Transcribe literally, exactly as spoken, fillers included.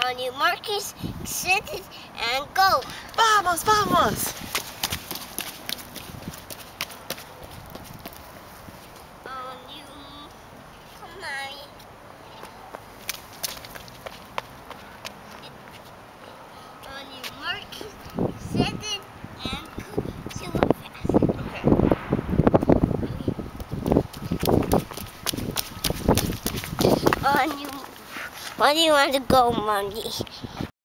On your markers, set it, and go. Vamos, vamos. On you, come on. On your markers, set it, and go super fast. Okay. On you, where do you want to go, Mommy?